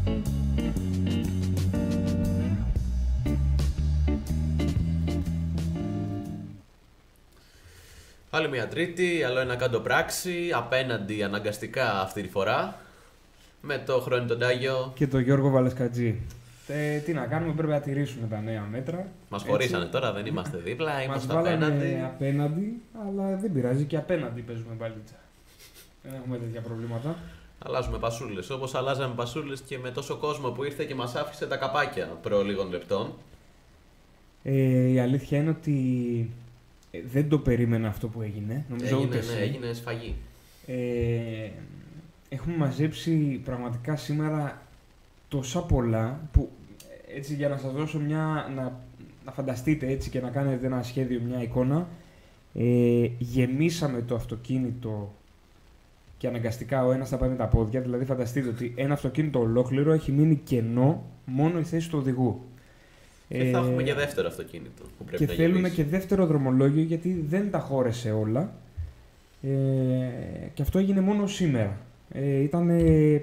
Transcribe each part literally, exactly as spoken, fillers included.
Άλλη μια Τρίτη, άλλο ένα κάτω πράξη, απέναντι αναγκαστικά αυτή τη φορά, με το Χρόνι τον Τάγιο και τον Γιώργο Βαλεσκατζή. Ε, τι να κάνουμε, πρέπει να τηρήσουμε τα νέα μέτρα. Μας χωρίσανε τώρα, δεν είμαστε δίπλα, είμαστε Μας απέναντι. απέναντι, αλλά δεν πειράζει, και απέναντι παίζουμε μπαλίτσα. Δεν έχουμε τέτοια προβλήματα. Αλλάζουμε πασούλες, όπως αλλάζαμε πασούλες και με τόσο κόσμο που ήρθε και μας άφησε τα καπάκια προ λίγων λεπτών. Ε, η αλήθεια είναι ότι δεν το περίμενα αυτό που έγινε. Νομίζω Έγινε, ούτε ναι, έγινε σφαγή. Ε, έχουμε μαζέψει πραγματικά σήμερα τόσα πολλά που, έτσι, για να σας δώσω μια, να, να φανταστείτε έτσι και να κάνετε ένα σχέδιο, μια εικόνα, ε, γεμίσαμε το αυτοκίνητο και αναγκαστικά ο ένας θα πάει με τα πόδια. Δηλαδή φανταστείτε ότι ένα αυτοκίνητο ολόκληρο έχει μείνει κενό μόνο η θέση του οδηγού. Και θα έχουμε και δεύτερο αυτοκίνητο που πρέπει και να θέλουμε γεμίσει. και δεύτερο δρομολόγιο, γιατί δεν τα χώρεσε όλα. Ε, και αυτό έγινε μόνο σήμερα. Ε, ήταν, ε,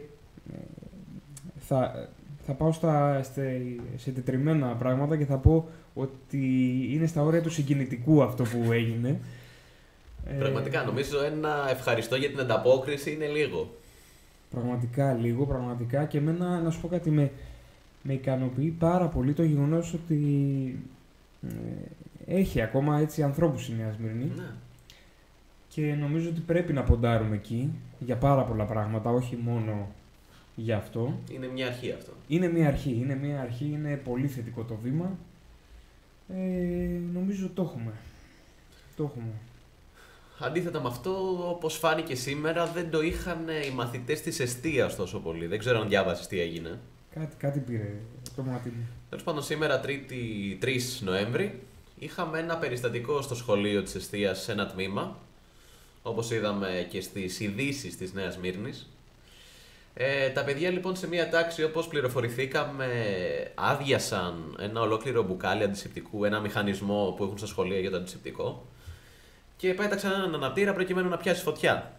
θα, θα πάω στα, σε τετριμμένα πράγματα και θα πω ότι είναι στα όρια του συγκινητικού αυτό που έγινε. Πραγματικά, νομίζω ένα ευχαριστώ για την ανταπόκριση είναι λίγο. Πραγματικά λίγο, πραγματικά. Και εμένα, να σου πω κάτι, με, με ικανοποιεί πάρα πολύ το γεγονός ότι ε, έχει ακόμα έτσι ανθρώπους η Νέα Σμύρνη. Ναι. Και νομίζω ότι πρέπει να ποντάρουμε εκεί για πάρα πολλά πράγματα, όχι μόνο για αυτό. Είναι μια αρχή αυτό. Είναι μια αρχή, είναι μια αρχή, είναι πολύ θετικό το βήμα. Ε, νομίζω το έχουμε. Το έχουμε. Αντίθετα με αυτό, όπως φάνηκε σήμερα, δεν το είχαν οι μαθητές της εστίας τόσο πολύ. Δεν ξέρω αν διάβασες τι έγινε. Κάτι, κάτι πήρε το μάτι μου. Τέλος πάντων, σήμερα Τρίτη τρεις Νοέμβρη, είχαμε ένα περιστατικό στο σχολείο της εστίας σε ένα τμήμα, όπως είδαμε και στις ειδήσεις της Νέας Σμύρνης. Ε, τα παιδιά λοιπόν σε μία τάξη, όπως πληροφορηθήκαμε, άδειασαν ένα ολόκληρο μπουκάλι αντισηπτικού, ένα μηχανισμό που έχουν στα σχολεία για το αντισηπτικό, και πέταξαν έναν αναπτήρα προκειμένου να πιάσει φωτιά.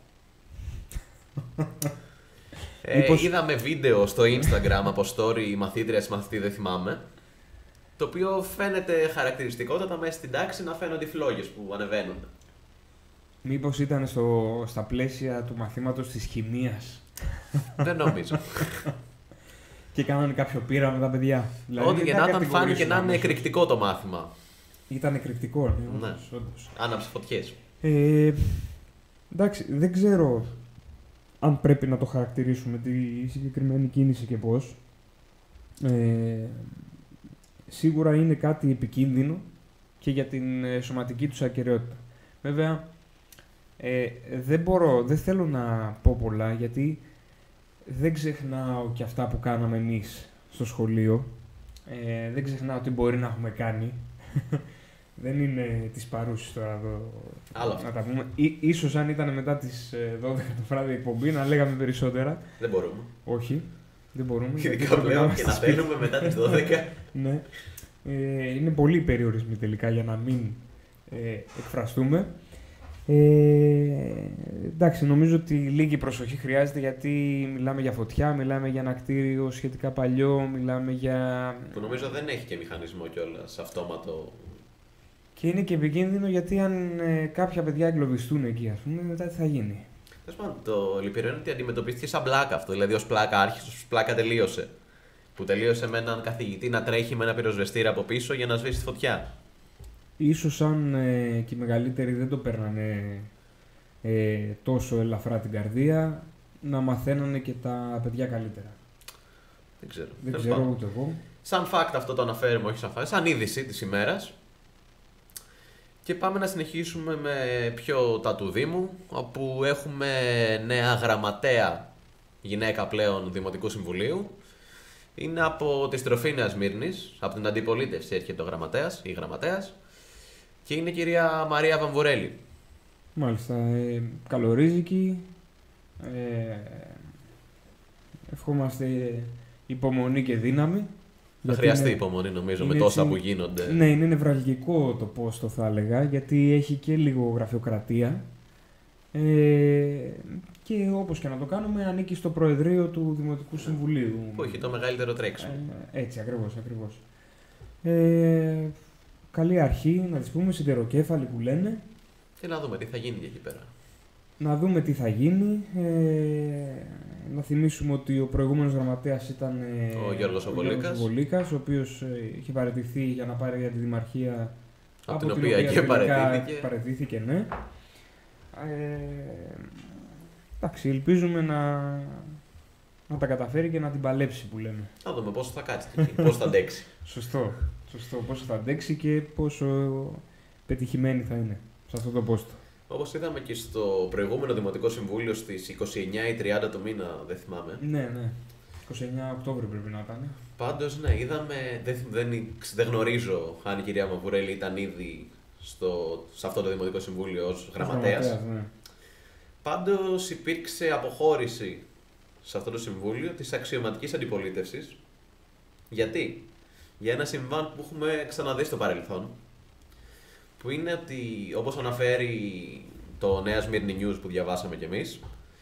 ε, Μήπως... Είδαμε βίντεο στο Instagram από story η μαθήτρια, μαθητή δεν θυμάμαι, το οποίο φαίνεται χαρακτηριστικότατα μέσα στην τάξη να φαίνονται οι φλόγες που ανεβαίνουν. Μήπως ήταν στο, στα πλαίσια του μαθήματος της χημείας. Δεν νομίζω. Και κάνανε κάποιο πείρα με τα παιδιά. Δηλαδή, ό,τι και να ήταν, φάνηκε να είναι εκρηκτικό το μάθημα. Ήταν εκρηκτικό, ναι, ναι. όντως, όντως. Άναψε φωτιές. Ε, εντάξει, δεν ξέρω αν πρέπει να το χαρακτηρίσουμε τη συγκεκριμένη κίνηση και πώς. Ε, σίγουρα είναι κάτι επικίνδυνο και για την ε, σωματική τους ακεραιότητα. Βέβαια, ε, δεν μπορώ, δεν θέλω να πω πολλά, γιατί δεν ξεχνάω και αυτά που κάναμε εμείς στο σχολείο. Ε, δεν ξεχνάω τι μπορεί να έχουμε κάνει. Δεν είναι τις παρούσεις τώρα εδώ Άλλο. να τα πούμε. Ή, ίσως αν ήταν μετά τις δώδεκα το βράδυ εκπομπή να λέγαμε περισσότερα. Δεν μπορούμε. Όχι, δεν μπορούμε. Ειδικά πλέον και να θέλουμε μετά τις δώδεκα. Ναι. Ε, είναι πολύ περιορισμοί τελικά για να μην ε, εκφραστούμε. Ε, εντάξει, νομίζω ότι λίγη προσοχή χρειάζεται, γιατί μιλάμε για φωτιά, μιλάμε για ένα κτίριο σχετικά παλιό, μιλάμε για... Που νομίζω δεν έχει και μηχανισμό κιόλας αυτόματο. Και είναι και επικίνδυνο, γιατί αν ε, κάποια παιδιά εγκλωβιστούν εκεί, ας πούμε, μετά τι θα γίνει. Τέλος πάντων, το λυπηρό είναι ότι αντιμετωπίστηκε σαν πλάκα αυτό. Δηλαδή, ως πλάκα άρχισε, ως πλάκα τελείωσε. Που τελείωσε με έναν καθηγητή να τρέχει με ένα πυροσβεστήρα από πίσω για να σβήσει τη φωτιά. Ίσως αν ε, και οι μεγαλύτεροι δεν το παίρνανε ε, τόσο ελαφρά την καρδία, να μαθαίνανε και τα παιδιά καλύτερα. Δεν ξέρω. Δεν ξέρω πάντων. ούτε εγώ. Σαν fact αυτό το αναφέρουμε, όχι σαν fact, σαν είδηση της ημέρας. Και πάμε να συνεχίσουμε με πιο τα του Δήμου, όπου έχουμε νέα γραμματέα, γυναίκα πλέον Δημοτικού Συμβουλίου. Είναι από τη στροφή Νέας Σμύρνης, από την αντιπολίτευση έρχεται ο γραμματέας ή γραμματέας, και είναι η κυρία Μαρία Βαμβουρέλη. Μάλιστα, ε, καλορίζικη, ε, ευχόμαστε υπομονή και δύναμη. Θα χρειαστεί είναι, υπομονή νομίζω με είναι τόσα έτσι, που γίνονται. Ναι, είναι νευραλγικό το πόστο θα έλεγα, γιατί έχει και λίγο γραφειοκρατία Ε, και όπως και να το κάνουμε, ανήκει στο Προεδρείο του Δημοτικού Συμβουλίου. Που έχει το μεγαλύτερο τρέξιμο. Ε, έτσι, ακριβώς, ακριβώς. Ε, καλή αρχή, να τις πούμε, σιδεροκέφαλοι που λένε. Και να δούμε τι θα γίνει εκεί πέρα. Να δούμε τι θα γίνει. Ε, να θυμίσουμε ότι ο προηγούμενος γραμματέας ήταν ε, ο Γιώργος Βολίκας, ο, Βολίκας, ο οποίος ε, είχε παραιτηθεί για να πάρει για τη Δημαρχία, από, από την, την οποία και παραιτήθηκε. παραιτήθηκε, ναι. Ε, εντάξει, ελπίζουμε να, να τα καταφέρει και να την παλέψει που λέμε. Να δούμε πόσο θα κάτσει, πόσο θα αντέξει. Σωστό, σωστό, πόσο θα αντέξει και πόσο πετυχημένη θα είναι σε αυτό το πόστο. Όπως είδαμε και στο προηγούμενο Δημοτικό Συμβούλιο στις είκοσι εννέα ή τριάντα του μήνα, δεν θυμάμαι. Ναι, ναι. είκοσι εννέα Οκτώβρη πρέπει να ήταν. Πάντως, ναι, είδαμε, δεν, δεν, δεν γνωρίζω αν η κυρία Μαβουρέλη ήταν ήδη στο, σε αυτό το Δημοτικό Συμβούλιο ως γραμματέας. Ναι. Πάντως υπήρξε αποχώρηση σε αυτό το Συμβούλιο της αξιωματικής αντιπολίτευσης. Γιατί? Για ένα συμβάν που έχουμε ξαναδεί στο παρελθόν, που είναι ότι, όπως αναφέρει το Νέα Σμύρνη News που διαβάσαμε κι εμείς,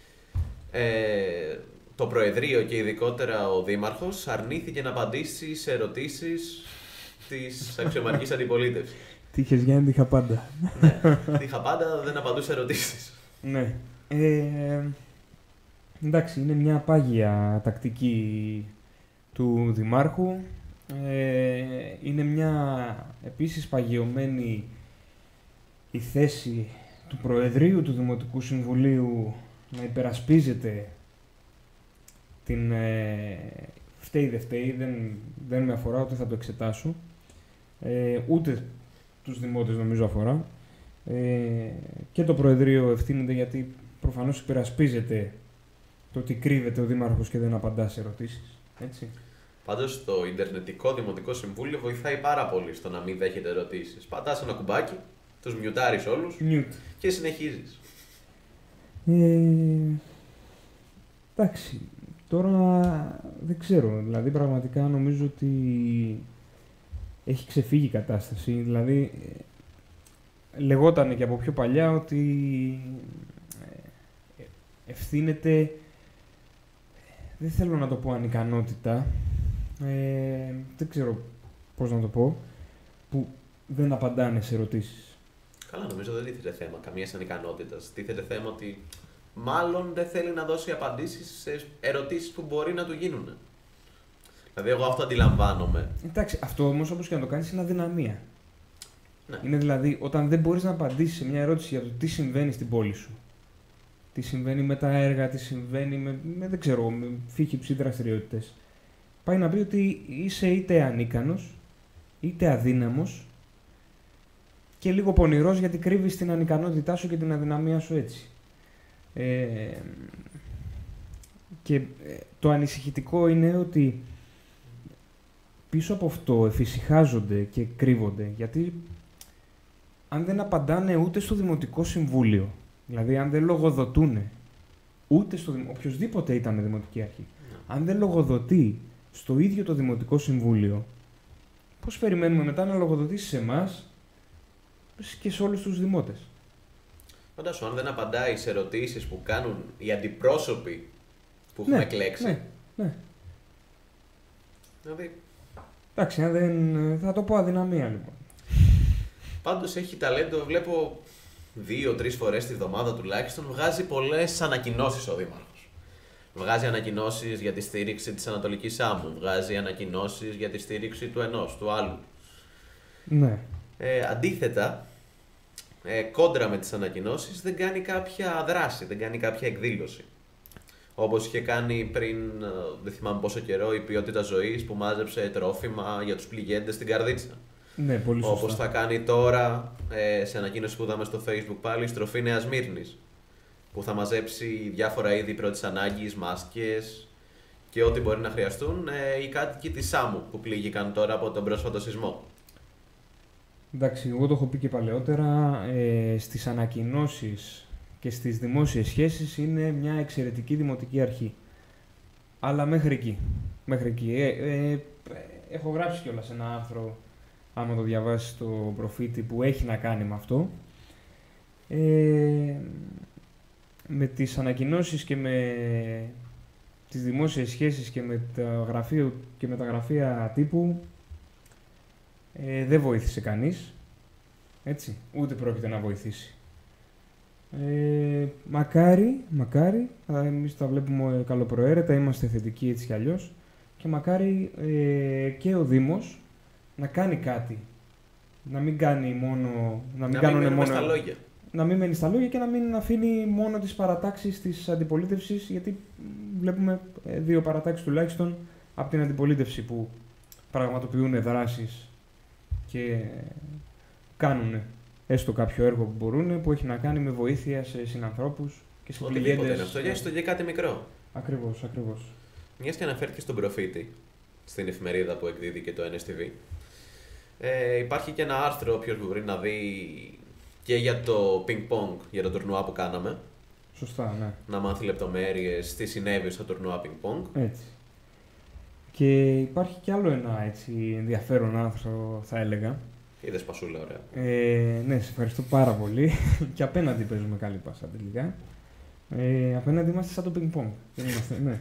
ε, το Προεδρείο και ειδικότερα ο Δήμαρχος αρνήθηκε να απαντήσει σε ερωτήσεις της αξιωματικής αντιπολίτευσης. Τι είχες Γιάννη, τι είχα πάντα. Ναι, τι είχα πάντα, δεν απαντούσε ερωτήσεις. Ναι. Ε, εντάξει, είναι μια πάγια τακτική του Δημάρχου. Ε, είναι μια επίσης παγιωμένη η θέση του Προεδρείου του Δημοτικού Συμβουλίου να υπερασπίζεται την ε, φταίει δεν φταίει, δεν, δεν με αφορά, ούτε θα το εξετάσω, ε, ούτε τους δημότες νομίζω αφορά. Ε, και το Προεδρείο ευθύνεται γιατί προφανώς υπερασπίζεται το ότι κρύβεται ο Δήμαρχος και δεν απαντά σε ερωτήσεις. Έτσι. Πάντως το Ιντερνετικό Δημοτικό Συμβούλιο βοηθάει πάρα πολύ στο να μην δέχεται ερωτήσεις. Πατάς ένα κουμπάκι, τους μιουτάρεις όλους Mute. και συνεχίζεις. Ε, εντάξει, τώρα δεν ξέρω, δηλαδή πραγματικά νομίζω ότι έχει ξεφύγει η κατάσταση. Δηλαδή λεγόταν και από πιο παλιά ότι ευθύνεται, δεν θέλω να το πω ανικανότητα, ε, δεν ξέρω πώς να το πω, που δεν απαντάνε σε ερωτήσεις. Καλά, νομίζω δεν τίθεται θέμα καμία ανικανότητα. Τίθεται θέμα ότι μάλλον δεν θέλει να δώσει απαντήσεις σε ερωτήσεις που μπορεί να του γίνουν. Δηλαδή, εγώ αυτό αντιλαμβάνομαι. Εντάξει, αυτό όμως όπως και να το κάνεις είναι αδυναμία. Ναι. Είναι δηλαδή όταν δεν μπορείς να απαντήσεις σε μια ερώτηση για το τι συμβαίνει στην πόλη σου. Τι συμβαίνει με τα έργα, τι συμβαίνει με, με δεν ξέρω, με φύχηψη δραστηριότητες. Πάει να πει ότι είσαι είτε ανίκανος, είτε αδύναμος και λίγο πονηρός γιατί κρύβεις την ανικανότητά σου και την αδυναμία σου έτσι. Ε, και το ανησυχητικό είναι ότι πίσω από αυτό εφησυχάζονται και κρύβονται, γιατί αν δεν απαντάνε ούτε στο Δημοτικό Συμβούλιο, δηλαδή αν δεν λογοδοτούν ούτε στο οποιοδήποτε ήταν Δημοτική Αρχή, yeah. αν δεν λογοδοτεί στο ίδιο το Δημοτικό Συμβούλιο, πώς περιμένουμε μετά να λογοδοτήσει σε εμάς και σε όλους τους δημότες. Φαντάσου, αν δεν απαντάει σε ερωτήσεις που κάνουν οι αντιπρόσωποι που έχουμε ναι, εκλέξει. Ναι, ναι. Δηλαδή... Εντάξει, δεν... θα το πω αδυναμία λοιπόν. Πάντως έχει ταλέντο, βλέπω δύο-τρεις φορές τη βδομάδα τουλάχιστον, βγάζει πολλές ανακοινώσεις ο Δήμαρχος. Βγάζει ανακοινώσεις για τη στήριξη της Ανατολικής Άμμου, βγάζει ανακοινώσεις για τη στήριξη του ενός, του άλλου. Ναι. Ε, αντίθετα, ε, κόντρα με τις ανακοινώσεις, δεν κάνει κάποια δράση, δεν κάνει κάποια εκδήλωση. Όπως είχε κάνει πριν, δεν θυμάμαι πόσο καιρό, η Ποιότητα Ζωής που μάζεψε τρόφιμα για τους πληγέντες στην Καρδίτσα. Ναι, πολύ σωστά. Όπως θα κάνει τώρα, ε, σε ανακοίνωση που είδαμε στο Facebook πάλι, η Στροφή Νέας Μύρνης, που θα μαζέψει διάφορα είδη πρώτης ανάγκης, μάσκες και ό,τι μπορεί να χρειαστούν ε, οι κάτοικοι της Σάμου που πλήγηκαν τώρα από τον πρόσφατο σεισμό. Εντάξει, εγώ το έχω πει και παλαιότερα, ε, στις ανακοινώσεις και στις δημόσιες σχέσεις είναι μια εξαιρετική δημοτική αρχή. Αλλά μέχρι εκεί. Μέχρι εκεί. Ε, ε, έχω γράψει κιόλας ένα άρθρο, άμα το διαβάσεις στο προφήτη, που έχει να κάνει με αυτό. Ε, με τις ανακοινώσεις και με τις δημόσιες σχέσεις και με τα, γραφείο, και με τα γραφεία τύπου ε, δεν βοήθησε κανείς. Έτσι, ούτε πρόκειται να βοηθήσει. Ε, μακάρι, μακάρι, εμείς τα βλέπουμε καλοπροαίρετα, είμαστε θετικοί έτσι κι αλλιώς και μακάρι ε, και ο Δήμος να κάνει κάτι. Να μην κάνει μόνο... Να μην, να μην μένουμε μόνο, στα λόγια. Να μην μένει στα λόγια και να μην αφήνει μόνο τις παρατάξεις της αντιπολίτευσης, γιατί βλέπουμε δύο παρατάξεις τουλάχιστον από την αντιπολίτευση που πραγματοποιούν δράσεις και κάνουν έστω κάποιο έργο που μπορούν, που έχει να κάνει με βοήθεια σε συνανθρώπους και σε πληγέντες. Οτιδήποτε είναι αυτό, για έστω και κάτι μικρό. Ακριβώς, ακριβώς. Μιας και αναφέρθηκε στον προφήτη, στην εφημερίδα που εκδίδει και το Εν Ες Τι Βι, ε, υπάρχει και ένα άρθρο, όποιος μπορεί να δει και για το ping-pong, για το τουρνουά που κάναμε. Σωστά, ναι. Να μάθει λεπτομέρειες, τι συνέβη στο τουρνουά ping-pong. Έτσι. Και υπάρχει κι άλλο ένα έτσι ενδιαφέρον άρθρο, θα έλεγα. Είδες πασούλα, ωραία. Ε, ναι, σε ευχαριστώ πάρα πολύ. Και απέναντι παίζουμε καλή πάσα τελικά. Ε, απέναντι είμαστε σαν το ping-pong. Δεν είμαστε, ναι.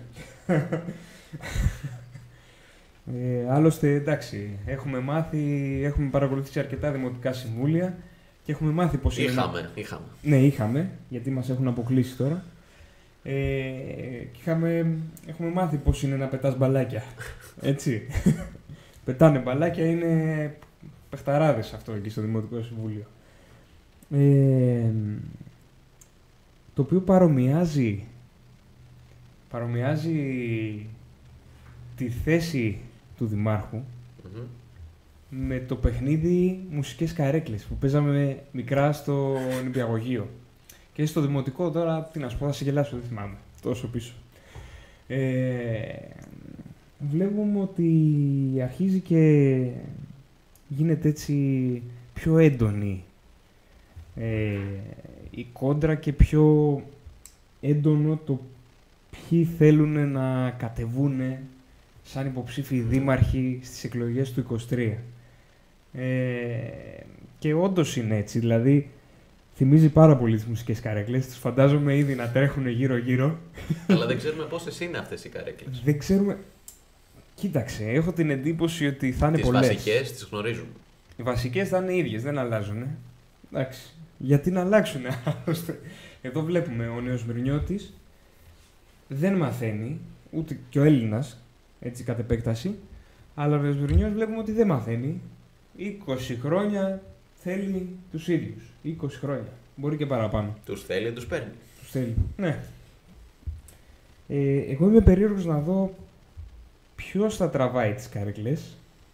Ε, άλλωστε, εντάξει, έχουμε μάθει, έχουμε παρακολουθήσει αρκετά δημοτικά συμβούλια και έχουμε μάθει πώς είναι... Είχαμε, είχαμε. Ναι, είχαμε, γιατί μας έχουν αποκλείσει τώρα. Ε, και είχαμε, έχουμε μάθει πώς είναι να πετάς μπαλάκια. Έτσι. Πετάνε μπαλάκια, είναι παιχταράδες αυτό εκεί στο Δημοτικό Συμβούλιο. Ε, το οποίο παρομοιάζει, παρομοιάζει τη θέση του Δημάρχου Mm-hmm. με το παιχνίδι μουσικές καρέκλες που παίζαμε μικρά στο νηπιαγωγείο. Και στο δημοτικό τώρα, τι να σου πω, θα σε γελάσω, δεν θυμάμαι, τόσο πίσω. Ε, βλέπουμε ότι αρχίζει και γίνεται έτσι πιο έντονη ε, η κόντρα και πιο έντονο το ποιοι θέλουν να κατεβούν σαν υποψήφιοι δήμαρχοι στις εκλογές του είκοσι τρία. Ε, και όντως είναι έτσι, δηλαδή θυμίζει πάρα πολύ τις μουσικές καρέκλες, τους φαντάζομαι ήδη να τρέχουν γύρω-γύρω. Αλλά δεν ξέρουμε πόσες είναι αυτές οι καρέκλες. Δεν ξέρουμε... Κοίταξε, έχω την εντύπωση ότι θα είναι τις πολλές. Τις βασικές τις γνωρίζουμε. Οι βασικές θα είναι ίδιες, δεν αλλάζουν. Εντάξει. Γιατί να αλλάξουν, άλλωστε. Εδώ βλέπουμε ο Νεοσμυρνιώτης δεν μαθαίνει, ούτε και ο Έλληνας, έτσι κατ' επέκταση, αλλά ο Νεοσμυρνιώτης βλέπουμε ότι δεν μαθαίνει. είκοσι χρόνια θέλει τους ίδιους. είκοσι χρόνια. Μπορεί και παραπάνω. Τους θέλει, τους παίρνει. Τους θέλει. Ναι. Ε, εγώ είμαι περίεργος να δω ποιος θα τραβάει τις καρέκλες.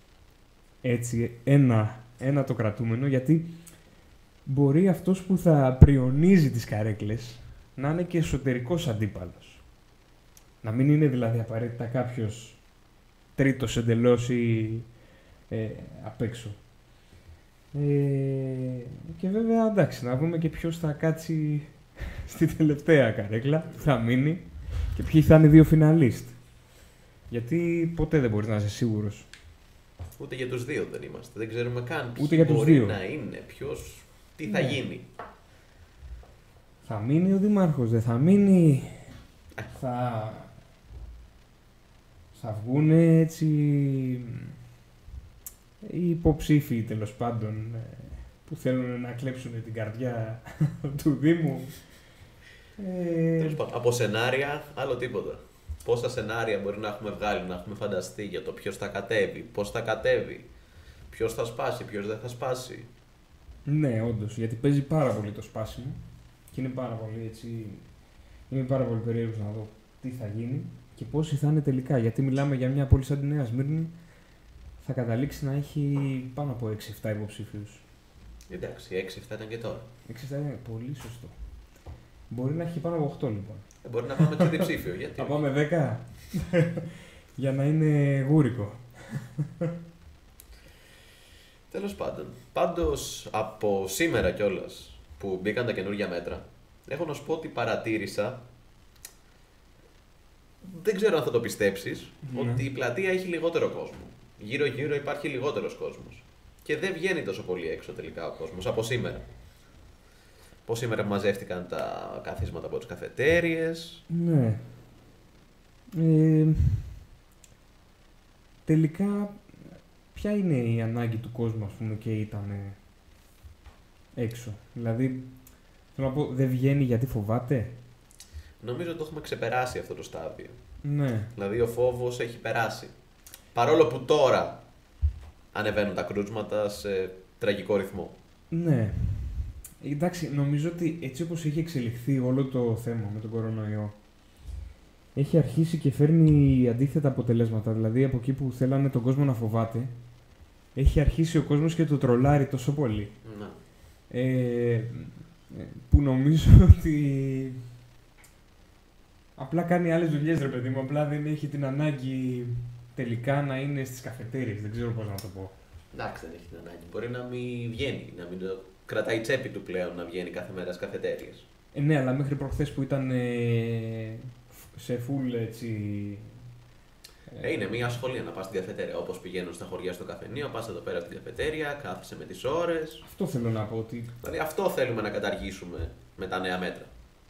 Έτσι, ένα, ένα το κρατούμενο, γιατί μπορεί αυτός που θα πριονίζει τις καρέκλες να είναι και εσωτερικός αντίπαλος. Να μην είναι δηλαδή απαραίτητα κάποιος τρίτος εντελώς ή ε, απ' έξω. Ε, και βέβαια, εντάξει, να δούμε και ποιος θα κάτσει στη τελευταία καρέκλα, που θα μείνει και ποιοι θα είναι δύο φιναλίστ. Γιατί ποτέ δεν μπορείς να είσαι σίγουρος. Ούτε για τους δύο δεν είμαστε. Δεν ξέρουμε καν Ούτε για τους μπορεί δύο. να είναι, ποιος, τι θα Ναι. γίνει. Θα μείνει ο Δήμαρχος, δεν θα μείνει. Θα, θα βγουν έτσι οι υποψήφοι τέλος πάντων που θέλουν να κλέψουν την καρδιά του Δήμου. Ε, Τέλος πάντων, από σενάρια, άλλο τίποτα. Πόσα σενάρια μπορεί να έχουμε βγάλει, να έχουμε φανταστεί για το ποιος θα κατέβει, πώς θα κατέβει, ποιος θα σπάσει, ποιος δεν θα σπάσει. ναι, όντως, γιατί παίζει πάρα πολύ το σπάσιμο και είναι πάρα πολύ έτσι... Είμαι πάρα πολύ περίεργος να δω τι θα γίνει και πόσοι θα είναι τελικά. Γιατί μιλάμε για μια πόλη σαν τη Νέα Σμύρνη, θα καταλήξει να έχει πάνω από έξι εφτά υποψήφιους. Εντάξει, έξι εφτά ήταν και τώρα. έξι εφτά είναι πολύ σωστό. Μπορεί να έχει πάνω από οκτώ λοιπόν. Ε, μπορεί να πάμε και διψήφιο, γιατί. Θα πάμε δέκα για να είναι γούρικο. Τέλος πάντων. Πάντως, από σήμερα κιόλας που μπήκαν τα καινούργια μέτρα, έχω να σου πω ότι παρατήρησα, δεν ξέρω αν θα το πιστέψεις, Ναι. ότι η πλατεία έχει λιγότερο κόσμο. Γύρω-γύρω υπάρχει λιγότερος κόσμος. Και δεν βγαίνει τόσο πολύ έξω τελικά ο κόσμος από σήμερα. Πως σήμερα μαζεύτηκαν τα καθίσματα από τις καφετέριες. Ναι. Ε, τελικά, ποια είναι η ανάγκη του κόσμου, ας πούμε, και ήταν έξω? Δηλαδή, θέλω να πω, δεν βγαίνει γιατί φοβάται. Νομίζω ότι το έχουμε ξεπεράσει αυτό το στάδιο. Ναι. Δηλαδή ο φόβος έχει περάσει. Παρόλο που τώρα ανεβαίνουν τα κρούσματα σε τραγικό ρυθμό. Ναι. Εντάξει, νομίζω ότι έτσι όπως έχει εξελιχθεί όλο το θέμα με τον κορονοϊό, έχει αρχίσει και φέρνει αντίθετα αποτελέσματα. Δηλαδή, από εκεί που θέλανε τον κόσμο να φοβάται, έχει αρχίσει ο κόσμος και το τρολάρει τόσο πολύ. Ναι. Ε, που νομίζω ότι απλά κάνει άλλες δουλειές, ρε παιδί μου. Απλά δεν έχει την ανάγκη τελικά να είναι στις καφετέριες. Δεν ξέρω πώς να το πω. Εντάξει, δεν έχει την ανάγκη. Μπορεί να μην βγαίνει, να μην το κρατάει τσέπη του πλέον να βγαίνει κάθε μέρα στις καφετέριες. Ε, ναι, αλλά μέχρι προχθές που ήταν ε, σε full έτσι. Ε, είναι μια ασχολία να πας στην καφετέρια. Όπως πηγαίνουν στα χωριά στο καφενείο, πας εδώ πέρα στην καφετέρια, κάθεσαι με τις ώρες. Αυτό θέλω να πω. Ότι... Δηλαδή αυτό θέλουμε να καταργήσουμε με τα νέα μέτρα.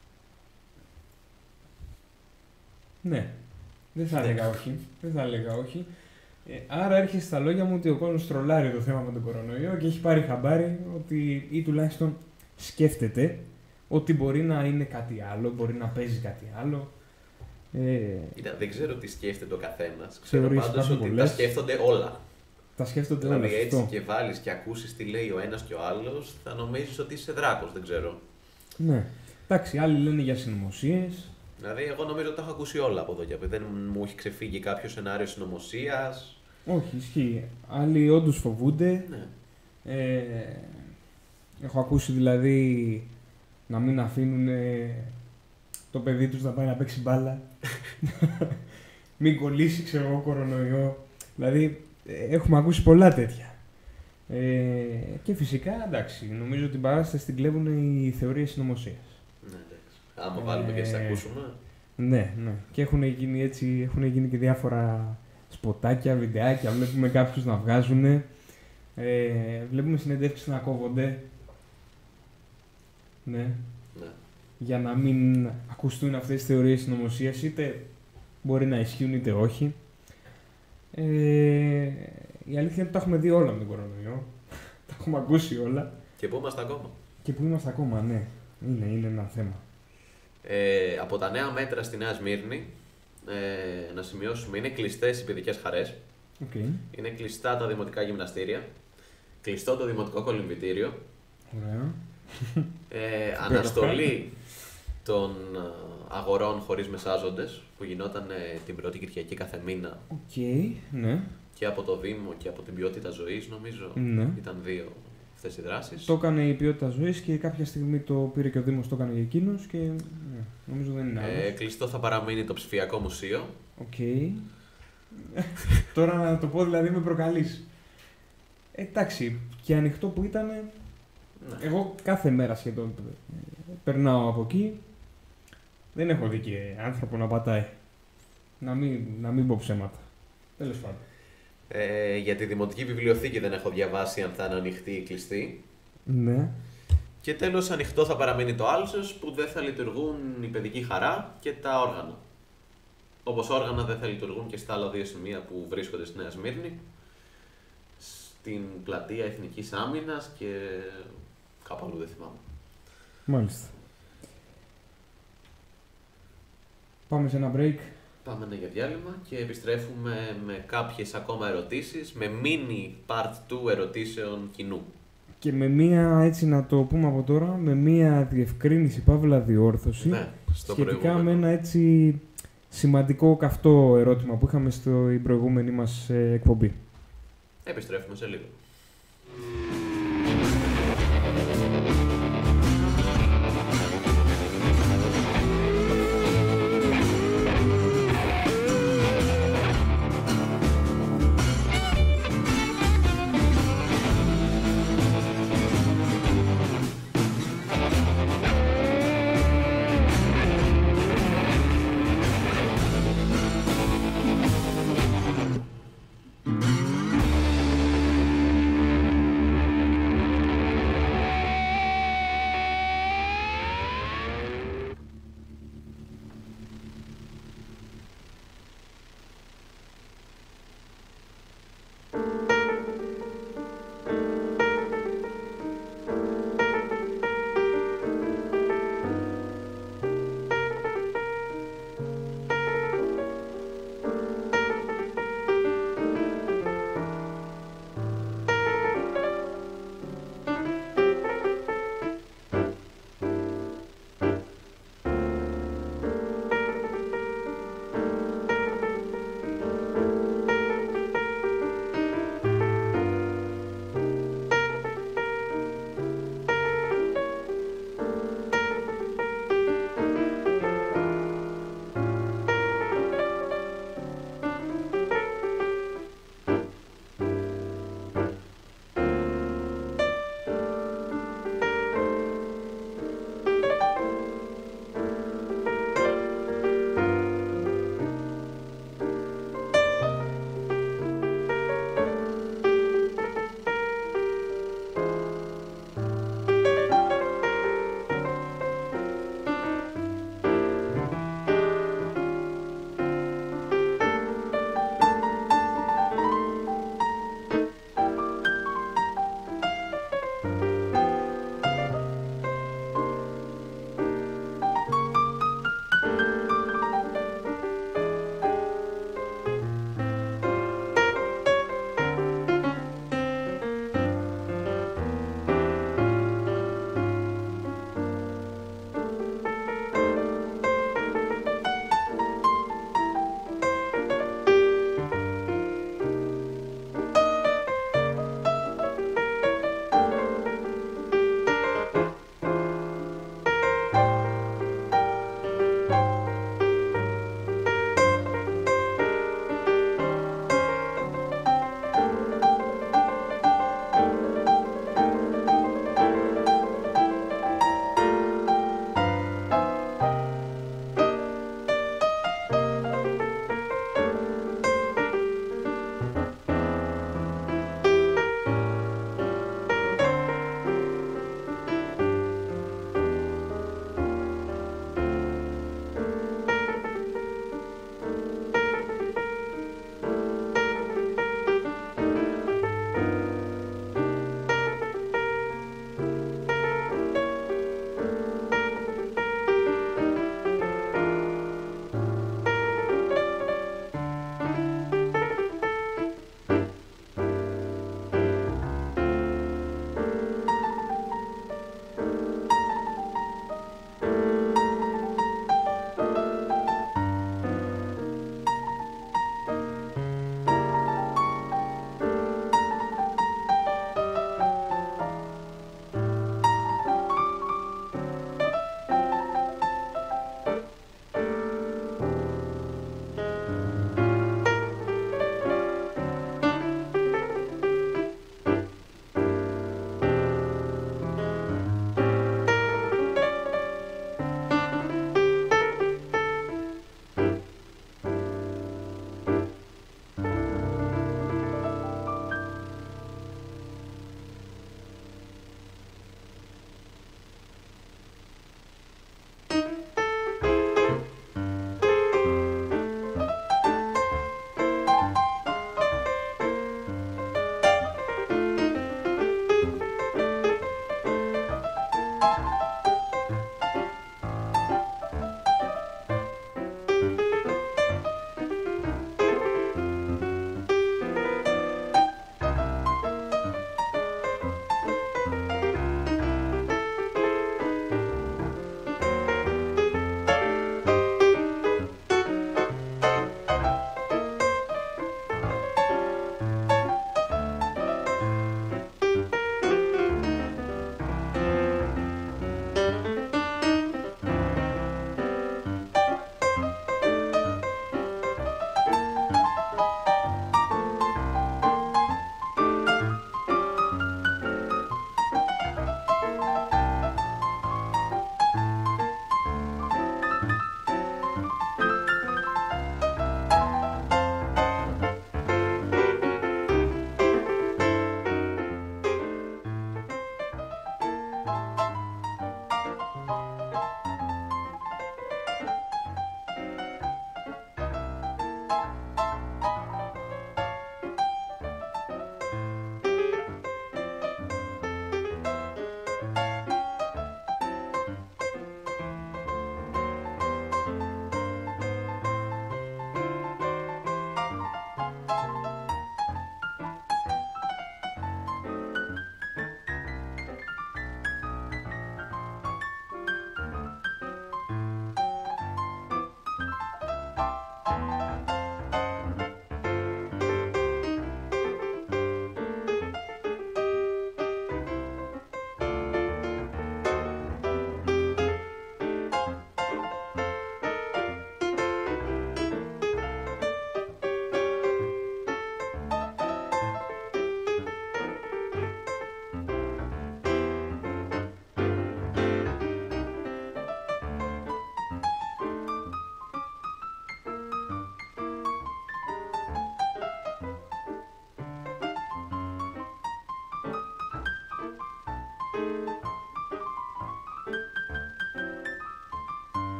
Ναι. Δεν θα Ναι. έλεγα όχι. Δεν θα έλεγα όχι. Ε, άρα έρχεται στα λόγια μου ότι ο κόσμος τρολάρει το θέμα με τον κορονοϊό και έχει πάρει χαμπάρι ότι, ή τουλάχιστον σκέφτεται ότι μπορεί να είναι κάτι άλλο, μπορεί να παίζει κάτι άλλο. Ε, Κοίτα, δεν ξέρω τι σκέφτεται ο καθένας. Ξέρω Θεωρείς πάντως υπάρχουν ότι πολλές. τα σκέφτονται όλα. τα σκέφτονται όλα Δηλαδή έτσι αυτό. και βάλεις και ακούσεις τι λέει ο ένας και ο άλλος, θα νομίζεις ότι είσαι δράκος, δεν ξέρω. Ναι. Εντάξει, άλλοι λένε για συνωμοσίες. Δηλαδή, εγώ νομίζω ότι τα έχω ακούσει όλα από εδώ και από εκεί. Δεν μου έχει ξεφύγει κάποιο σενάριο συνωμοσίας. Όχι, ισχύει. Άλλοι όντως φοβούνται. Ναι. Ε, έχω ακούσει δηλαδή να μην αφήνουν ε, το παιδί τους να πάει να παίξει μπάλα. Μην κολλήσει, ξέρω εγώ, κορονοϊό. Δηλαδή, ε, έχουμε ακούσει πολλά τέτοια. Ε, και φυσικά, εντάξει, νομίζω ότι την παράσταση την κλέβουν οι θεωρίες συνωμοσίας. Ναι, εντάξει. Άμα βάλουμε και τις Ε, ακούσουμε. Ναι, ναι. Και έχουν γίνει έτσι, έχουν γίνει και διάφορα σποτάκια, βιντεάκια, βλέπουμε κάποιους να βγάζουν. Ε, βλέπουμε συνεντεύξεις να κόβονται. Ναι. Ναι. Για να μην ακουστούν αυτές τις θεωρίες συνωμοσίας, είτε μπορεί να ισχύουν είτε όχι. Ε, η αλήθεια είναι ότι τα έχουμε δει όλα με τον κορονοϊό. Τα έχουμε ακούσει όλα. Και πού είμαστε ακόμα. Και που είμαστε ακόμα, ναι. Είναι, είναι ένα θέμα. Ε, από τα νέα μέτρα στη Νέα Σμύρνη, ε, να σημειώσουμε, είναι κλειστές οι παιδικές χαρές. Okay. Είναι κλειστά τα δημοτικά γυμναστήρια. Κλειστό το δημοτικό κολυμβητήριο. Ωραία. Ε, αναστολή των ε, αγορών χωρίς μεσάζοντες που γινόταν ε, την πρώτη Κυριακή κάθε μήνα Οκ, okay, ναι. και από το Δήμο και από την ποιότητα ζωής, νομίζω. Ναι. Ήταν δύο αυτές οι δράσεις. Το έκανε η ποιότητα ζωής και κάποια στιγμή το πήρε και ο Δήμος, το έκανε για εκείνος και ναι, νομίζω δεν είναι άλλο. Ε, κλειστό θα παραμείνει το ψηφιακό μουσείο. Οκ. Okay. Τώρα να το πω δηλαδή με προκαλείς. Ε, εντάξει, και ανοιχτό που ήταν. Ναι. Εγώ κάθε μέρα σχεδόν περνάω από εκεί. Δεν έχω δει και άνθρωπο να πατάει. Να μην, να μην πω ψέματα. Τέλος πάντων. Ε, για τη Δημοτική Βιβλιοθήκη δεν έχω διαβάσει αν θα είναι ανοιχτή ή κλειστή. Ναι. Και τέλος ανοιχτό θα παραμείνει το Άλσος που δεν θα λειτουργούν η παιδική χαρά και τα όργανα. Όπως όργανα δεν θα λειτουργούν και στα άλλα δύο σημεία που βρίσκονται στη Νέα Σμύρνη. Στην πλατεία Εθνικής Άμυνας και κάπου αλλού δεν θυμάμαι. Μάλιστα. Πάμε σε ένα break. Πάμε ναι, για διάλειμμα και επιστρέφουμε με κάποιες ακόμα ερωτήσεις, με mini part two ερωτήσεων κοινού. Και με μία, έτσι να το πούμε από τώρα, με μία διευκρίνηση, παύλα διόρθωση, Ναι, στο σχετικά προηγούμενο. με ένα έτσι σημαντικό καυτό ερώτημα που είχαμε στην προηγούμενη μας ε, εκπομπή. Επιστρέφουμε σε λίγο.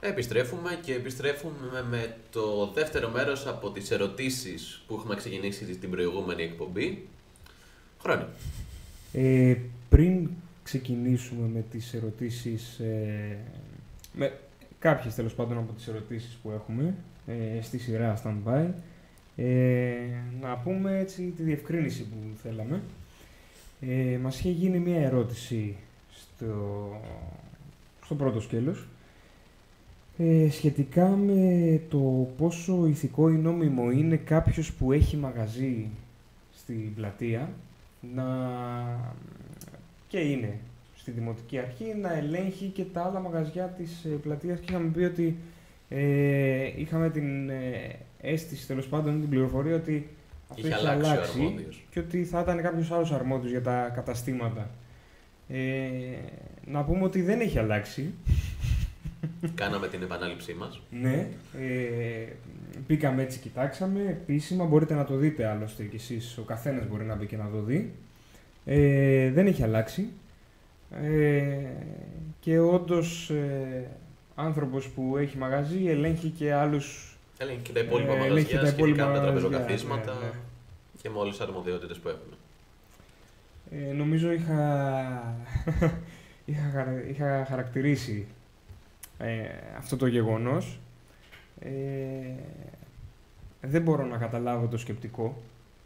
Επιστρέφουμε και επιστρέφουμε με το δεύτερο μέρος από τις ερωτήσεις που έχουμε ξεκινήσει την προηγούμενη εκπομπή. Χρόνια. Ε, πριν ξεκινήσουμε με τις ερωτήσεις, ε, με κάποιες τέλος πάντων από τις ερωτήσεις που έχουμε ε, στη σειρά stand-by, ε, να πούμε έτσι τη διευκρίνηση που θέλαμε. Ε, μας είχε γίνει μία ερώτηση στο, στο πρώτο σκέλος ε, σχετικά με το πόσο ηθικό ή νόμιμο είναι κάποιος που έχει μαγαζί στην πλατεία να... και είναι στη Δημοτική Αρχή να ελέγχει και τα άλλα μαγαζιά της ε, πλατείας, και είχαμε πει ότι ε, είχαμε την ε, αίσθηση, τέλος πάντων, την πληροφορία ότι αυτό είχε έχει αλλάξει, αλλάξει και ότι θα ήταν κάποιος άλλος αρμόδιος για τα καταστήματα. Ε, να πούμε ότι δεν έχει αλλάξει. Κάναμε την επανάληψή μας. Ναι, ε, μπήκαμε έτσι, κοιτάξαμε επίσημα, μπορείτε να το δείτε άλλωστε κι εσείς, ο καθένας μπορεί να μπει και να το δει. Ε, δεν έχει αλλάξει ε, και όντως ε, άνθρωπος που έχει μαγαζί ελέγχει και άλλους. Έλεγχε και τα υπόλοιπα ε, μαγαζιά τα σχετικά υπόλοιπα με τα μαγαζιά, τραπεζοκαθίσματα ναι, ναι. και με όλες τις αρμοδιότητες που έχουν. Ε, νομίζω είχα, είχα, χαρα- είχα χαρακτηρίσει ε, αυτό το γεγονός. Ε, δεν μπορώ να καταλάβω το σκεπτικό.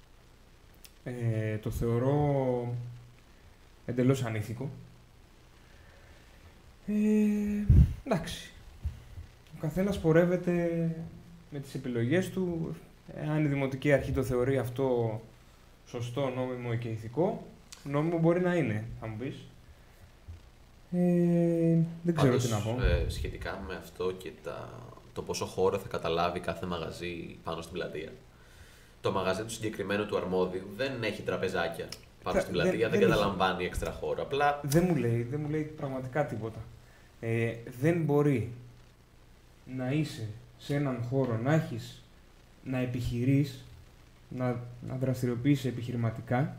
Ε, το θεωρώ εντελώς ανήθικο. Ε, εντάξει. Ο καθένας πορεύεται με τις επιλογές του. Αν η Δημοτική Αρχή το θεωρεί αυτό σωστό, νόμιμο και ηθικό, νόμιμο μπορεί να είναι, θα μου πεις. Ε, δεν ξέρω Πάντως, τι να πω. ε, σχετικά με αυτό και τα, το πόσο χώρο θα καταλάβει κάθε μαγαζί πάνω στην πλατεία. Το μαγαζί του συγκεκριμένου του αρμόδιου δεν έχει τραπεζάκια πάνω Τα- στην πλατεία, δεν- δεν, δεν καταλαμβάνει έξτρα χώρο. Απλά Δεν μου λέει, δεν μου λέει πραγματικά τίποτα. Ε, δεν μπορεί να είσαι σε έναν χώρο, να έχεις, να επιχειρείς, να, να δραστηριοποιείσαι επιχειρηματικά,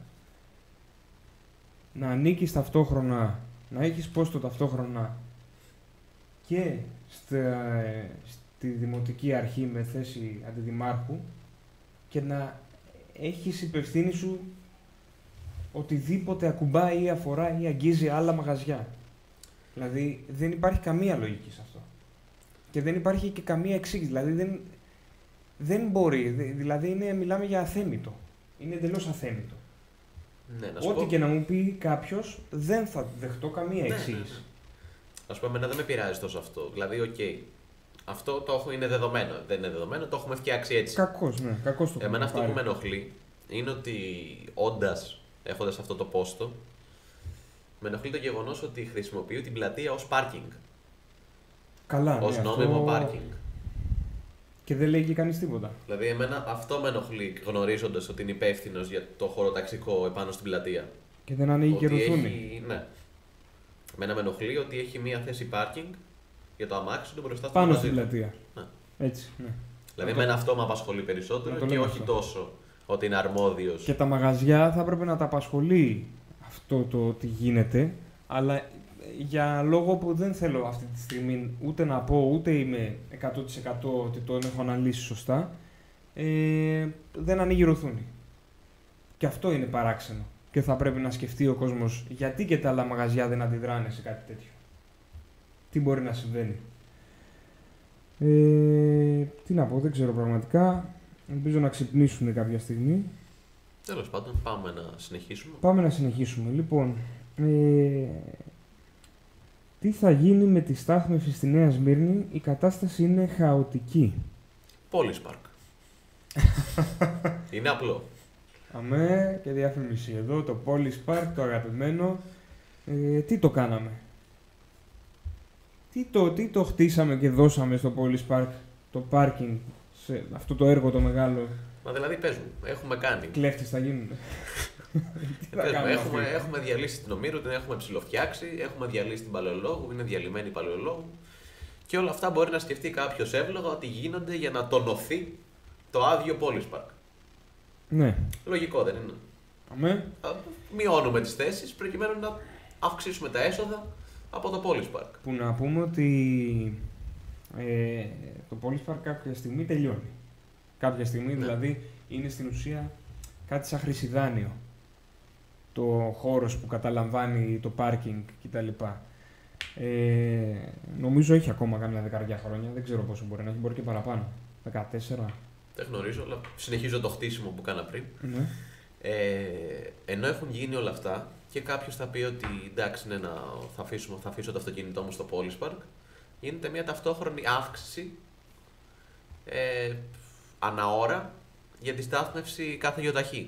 να ανήκεις ταυτόχρονα, να έχεις πόστο ταυτόχρονα και στα, στη Δημοτική Αρχή με θέση αντιδημάρχου και να έχεις υπευθύνη σου οτιδήποτε ακουμπάει ή αφορά ή αγγίζει άλλα μαγαζιά. Δηλαδή δεν υπάρχει καμία λογική σε αυτό. Και δεν υπάρχει και καμία εξήγηση. Δηλαδή δεν, δεν μπορεί. Δη- Δηλαδή είναι, μιλάμε για αθέμητο. Είναι εντελώς αθέμητο. ναι, να σου Ό,τι πω, και να μου πει κάποιος, δεν θα δεχτώ καμία ναι, ναι, εξήγηση. ναι. Να σου πω, εμένα δεν με πειράζει τόσο αυτό. Δηλαδή, οκ, αυτό το έχω, είναι δεδομένο. Δεν είναι δεδομένο, το έχουμε φτιάξει έτσι. Κακός, ναι. Κακός το Εμένα έχουμε αυτό που πάρει. με ενοχλεί είναι ότι όντας έχοντας αυτό το πόστο, με ενοχλεί το γεγονός ότι χρησιμοποιεί την πλατεία ως πάρκινγκ. Καλά, Ως ναι, νόμιμο αυτό... πάρκινγκ. Και δεν λέει και κανείς τίποτα. Δηλαδή, εμένα αυτό με ενοχλεί γνωρίζοντας ότι είναι υπεύθυνο για το χωροταξικό επάνω στην πλατεία. Και δεν ανοίγει και Ότι ρουθούνη. έχει, ναι. Εμένα με ενοχλεί ότι έχει μία θέση πάρκινγκ για το αμάξι του μπροστά στο Πάνω μαγαζί στην του. πλατεία. Ναι. Έτσι, ναι. Δηλαδή, Να το- εμένα αυτό με απασχολεί να περισσότερο το και λέμε όχι αυτό. τόσο ότι είναι αρμόδιος. Και τα μαγαζιά θα έπρεπε να τα απασχολεί αυτό το τι γίνεται, αλλά για λόγο που δεν θέλω αυτή τη στιγμή ούτε να πω, ούτε είμαι εκατό τοις εκατό ότι το έχω αναλύσει σωστά, ε, δεν ανοίγει ρουθούνη. Και αυτό είναι παράξενο. Και θα πρέπει να σκεφτεί ο κόσμος γιατί και τα άλλα μαγαζιά δεν αντιδράνε σε κάτι τέτοιο. Τι μπορεί να συμβαίνει. Ε, τι να πω, δεν ξέρω πραγματικά. Ελπίζω να ξυπνήσουν κάποια στιγμή. Τέλος πάντων, πάμε να συνεχίσουμε. Πάμε να συνεχίσουμε. Λοιπόν, ε, τι θα γίνει με τη στάθμευση στη Νέα Σμύρνη? Η κατάσταση είναι χαοτική. Πόλης Park. Είναι απλό. Αμέ και διαφήμιση εδώ, το Police Park, το αγαπημένο. Ε, τι το κάναμε? Τι το, τι το χτίσαμε και δώσαμε στο Police Park, το πάρκινγκ, σε αυτό το έργο το μεγάλο? Μα δηλαδή, πες μου, έχουμε κάνει. Κλέφτες θα γίνουν. Τι θα Πες μου, κάνουμε έχουμε, αυτοί? έχουμε διαλύσει την Ομήρου, την έχουμε ψηλοφτιάξει, έχουμε διαλύσει την Παλαιολόγου, είναι διαλυμένη η Παλαιολόγου. Και όλα αυτά μπορεί να σκεφτεί κάποιο εύλογα ότι γίνονται για να τονωθεί το άδειο Police Park. Ναι. Λογικό δεν είναι? Αμέ. Θα μειώνουμε τις θέσεις προκειμένου να αυξήσουμε τα έσοδα από το Police Park. Που να πούμε ότι Ε, το Police Park κάποια στιγμή τελειώνει. Κάποια στιγμή Ναι. δηλαδή είναι στην ουσία κάτι σαν χρυσιδάνιο. Το χώρος που καταλαμβάνει το πάρκινγκ κτλ. Ε, νομίζω έχει ακόμα κάμια δεκαετία χρόνια, δεν ξέρω πόσο μπορεί να έχει, μπορεί και παραπάνω. δεκατέσσερα. Δεν γνωρίζω, αλλά συνεχίζω το χτίσιμο που κάνα πριν. Ναι. Ε, ενώ έχουν γίνει όλα αυτά και κάποιο θα πει ότι εντάξει, ναι, να, θα, αφήσουμε, θα αφήσω το αυτοκίνητό μου στο Police Park, γίνεται μια ταυτόχρονη αύξηση ε, ανά ώρα για τη στάθμευση κάθε γιοταχή.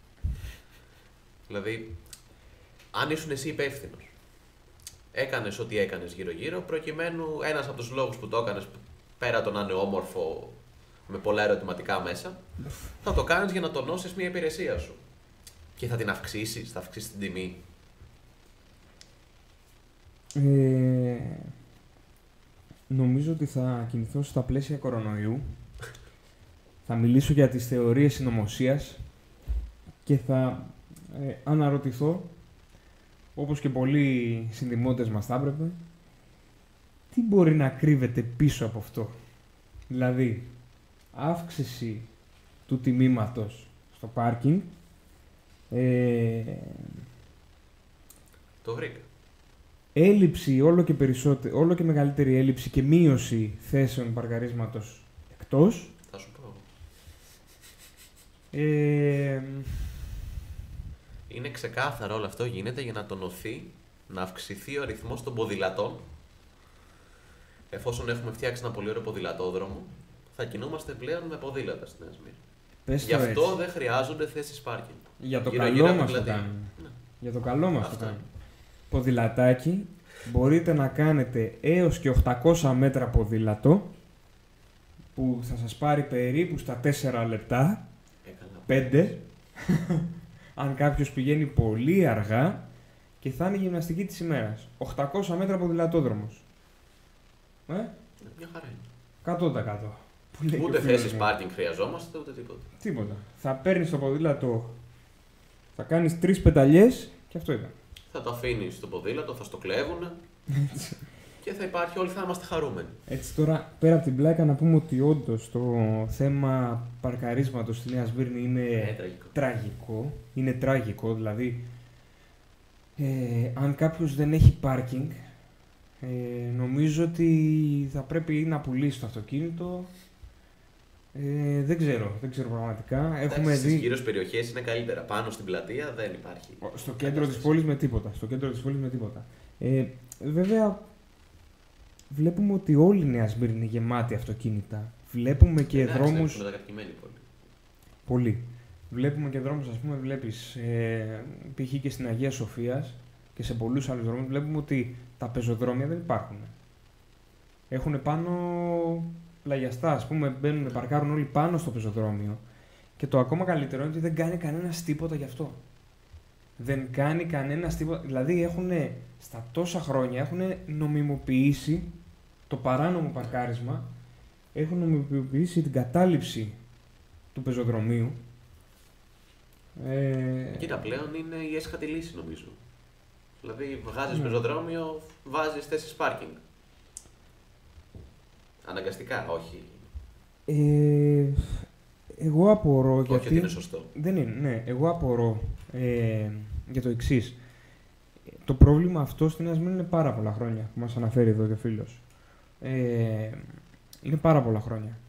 Δηλαδή, αν ήσουν εσύ υπεύθυνος, έκανες ό,τι έκανες γύρω-γύρω, προκειμένου ένας από τους λόγους που το έκανες, πέρα το να είναι όμορφο με πολλά ερωτηματικά μέσα, θα το κάνεις για να τονώσεις μια υπηρεσία σου. Και θα την αυξήσεις, θα αυξήσεις την τιμή. Ε, νομίζω ότι θα κινηθώ στα πλαίσια κορονοϊού. Θα μιλήσω για τις θεωρίες συνωμοσίας και θα ε, αναρωτηθώ, όπως και πολλοί συνδημότες μας θα έπρεπε, τι μπορεί να κρύβεται πίσω από αυτό. Δηλαδή, αύξηση του τιμήματος στο πάρκινγκ, ε, Το βρήκα. έλλειψη, όλο και, περισσότερο, όλο και μεγαλύτερη έλλειψη και μείωση θέσεων παρκαρίσματος εκτός. Θα σου πω. Ε, Είναι ξεκάθαρο όλο αυτό γίνεται για να τονωθεί, να αυξηθεί ο αριθμός των ποδηλατών. Εφόσον έχουμε φτιάξει ένα πολύ ωραίο ποδηλατόδρομο, θα κινούμαστε πλέον με ποδήλατα στην Νέα Σμύρνη. πες Γι' το αυτό έτσι. δεν χρειάζονται θέσεις πάρκινγκ. Για το Γύρω- καλό γύρω από μας την το πλατεία. κάνουμε. Ναι. Για το καλό μας το Αυτό. κάνουμε. Ποδηλατάκι, μπορείτε να κάνετε έως και οκτακόσια μέτρα ποδήλατο, που θα σας πάρει περίπου στα τέσσερα λεπτά, Έκανα. πέντε, αν κάποιος πηγαίνει πολύ αργά, και θα είναι η γυμναστική της ημέρας. οκτακόσια μέτρα ποδηλατόδρομος. Ε, Μια χαρά είναι. εκατό τοις εκατό. Που λέει και ο Ούτε φίλος θέσεις μου. πάρκινγκ χρειαζόμαστε, ούτε τίποτα. Τίποτα. Θα παίρνεις το ποδήλατο, θα κάνεις τρεις πεταλιές και αυτό ήταν. Θα το αφήνει στο ποδήλατο, θα στο κλέβουν και θα υπάρχει, όλοι θα είμαστε χαρούμενοι. Έτσι τώρα, πέρα από την πλάκα, να πούμε ότι όντως το θέμα παρκαρίσματος στη Νέα Σμύρνη είναι Ε, τραγικό. τραγικό. Είναι τραγικό, δηλαδή ε, αν κάποιος δεν έχει πάρκινγκ, ε, νομίζω ότι θα πρέπει ή να πουλήσει το αυτοκίνητο. Ε, δεν ξέρω, δεν ξέρω πραγματικά. Έχουμε Εντάξει, στις δει γύρω περιοχές είναι καλύτερα. Πάνω στην πλατεία δεν υπάρχει. στο κέντρο της κατάσταση. πόλης με τίποτα. Στο κέντρο της πόλης με τίποτα. Ε, βέβαια, βλέπουμε ότι όλη η Νέα Σμύρνη είναι γεμάτη αυτοκίνητα. Βλέπουμε και Εντάξει, δρόμους. είναι μετακατοικημένη πόλη. Πολύ. Βλέπουμε και δρόμους, ας πούμε, βλέπεις, ε, π.χ. και στην Αγία Σοφίας και σε πολλούς άλλους δρόμους, βλέπουμε ότι τα πεζοδρόμια δεν υπάρχουν. Έχουν πάνω πλαγιαστά, ας πούμε, μπαίνουν, παρκάρουν όλοι πάνω στο πεζοδρόμιο. Και το ακόμα καλύτερο είναι ότι δεν κάνει κανένας τίποτα γι' αυτό. Δεν κάνει κανένας τίποτα. Δηλαδή, έχουν στα τόσα χρόνια έχουν νομιμοποιήσει το παράνομο παρκάρισμα, έχουν νομιμοποιήσει την κατάληψη του πεζοδρομίου. Ε, Κοίτα, πλέον είναι η έσχατη λύση νομίζω. Δηλαδή, βγάζεις Ναι. πεζοδρόμιο, βάζεις θέσεις πάρκινγκ. Αναγκαστικά, όχι. ε, εγώ απορώ Όχι γιατί... ότι είναι σωστό. Δεν είναι, ναι. Εγώ απορώ ε, για το εξής. Το πρόβλημα αυτό στην Νέα Σμύρνη είναι πάρα πολλά χρόνια, που μας αναφέρει εδώ και ο φίλος. Ε, είναι πάρα πολλά χρόνια.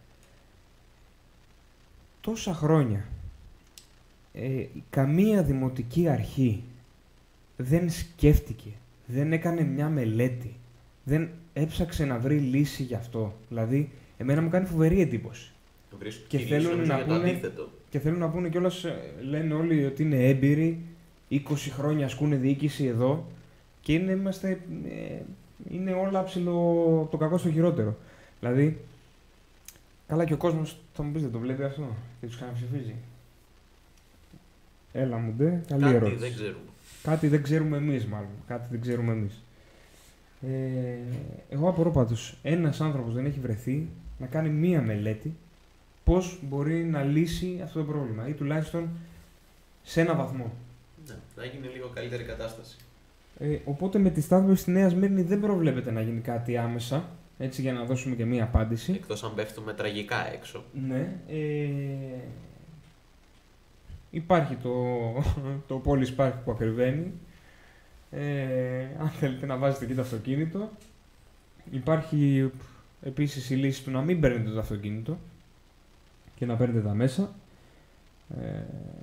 Τόσα χρόνια ε, καμία δημοτική αρχή δεν σκέφτηκε, δεν έκανε μια μελέτη, δεν έψαξε να βρει λύση γι' αυτό. Δηλαδή, εμένα μου κάνει φοβερή εντύπωση. Βρίσκω Και και θέλουν νομίζω να για το πούνε- αντίθετο. Και θέλουν να πούνε κιόλας, ε, λένε όλοι ότι είναι έμπειροι, είκοσι χρόνια ασκούν διοίκηση εδώ και είναι, είμαστε, ε, είναι όλα ψηλό το κακό στο χειρότερο. Δηλαδή, καλά και ο κόσμος, θα μου πεις, δεν το βλέπει αυτό και τους ξαναψηφίζει. Έλα μου ντε, καλή Κάτι ερώτηση. δεν ξέρουμε. Κάτι δεν ξέρουμε εμείς μάλλον, κάτι δεν ξέρουμε εμείς. Ε, εγώ απορώ πάντως, ένας άνθρωπος δεν έχει βρεθεί να κάνει μία μελέτη πώς μπορεί να λύσει αυτό το πρόβλημα ή τουλάχιστον σε ένα βαθμό. Ναι, να γίνει λίγο καλύτερη κατάσταση. Ε, οπότε με τη στάθμευση στη Νέα Σμύρνη δεν προβλέπεται να γίνει κάτι άμεσα. έτσι για να δώσουμε και μία απάντηση. Εκτός αν πέφτουμε τραγικά έξω. Ναι. Ε, υπάρχει το, το Police Park που ακριβένει. Ε, αν θέλετε να βάζετε εκεί το αυτοκίνητο. Υπάρχει επίσης η λύση του να μην παίρνετε το αυτοκίνητο και να παίρνετε τα μέσα. Ε,